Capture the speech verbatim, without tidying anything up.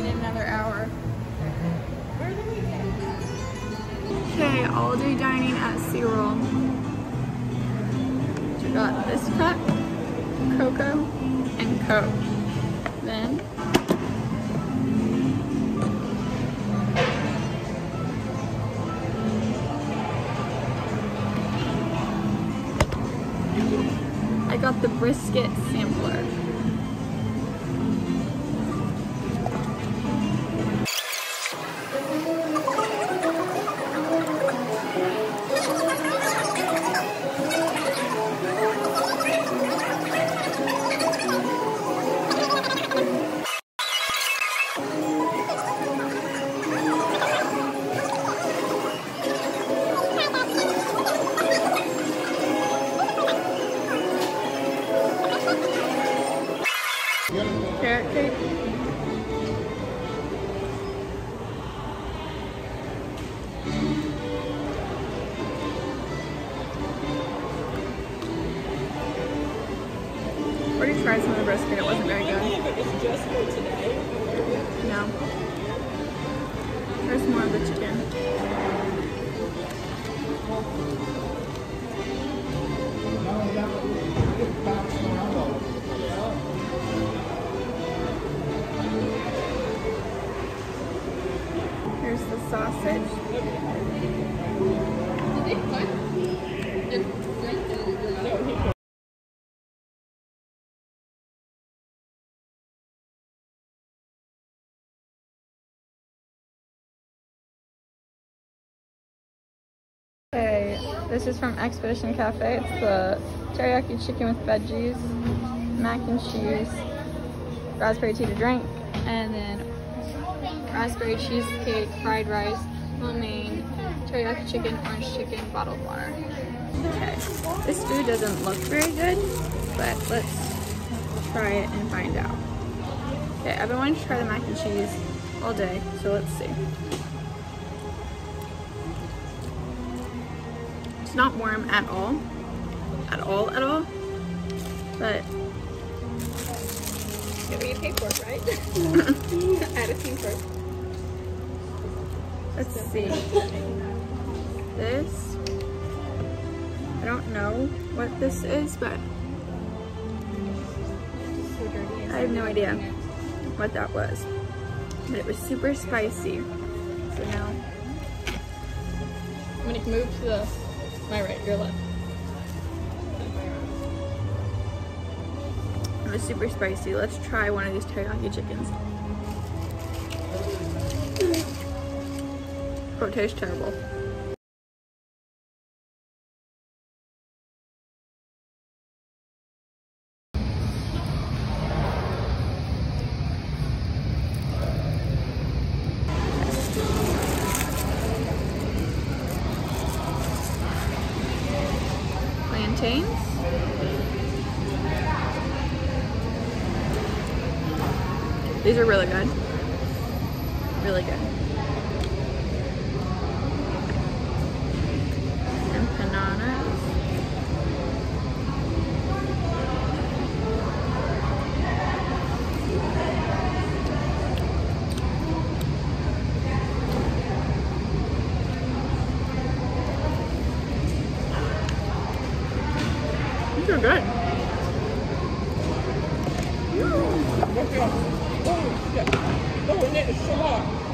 in another hour. Okay, all day dining at SeaWorld. So we got this cup, cocoa, and Coke. Then I got the brisket sampler. Carrot cake. Already tried some of the brisket, it wasn't very good. If it was just for today. No. There's more of the chicken. Here's the sausage. Okay, this is from Expedition Cafe. It's the teriyaki chicken with veggies, mac and cheese, raspberry tea to drink, and then raspberry cheesecake, fried rice, lo mein, teriyaki chicken, orange chicken, bottled water. Okay, this food doesn't look very good, but let's try it and find out. Okay, I've been wanting to try the mac and cheese all day, so let's see. It's not warm at all, at all, at all, but Yeah, but you pay for it, right? Add a fee first. let's see. This, I don't know what this is, but So dirty. I have no idea what that was. But it was super spicy. So now, I'm gonna move to the my right, your left. it was super spicy. Let's try one of these teriyaki chickens. Oh, it tastes terrible. Plantains. These are really good. Really good. Empanadas. These are good. Oh, shit. Oh, and it's so hot.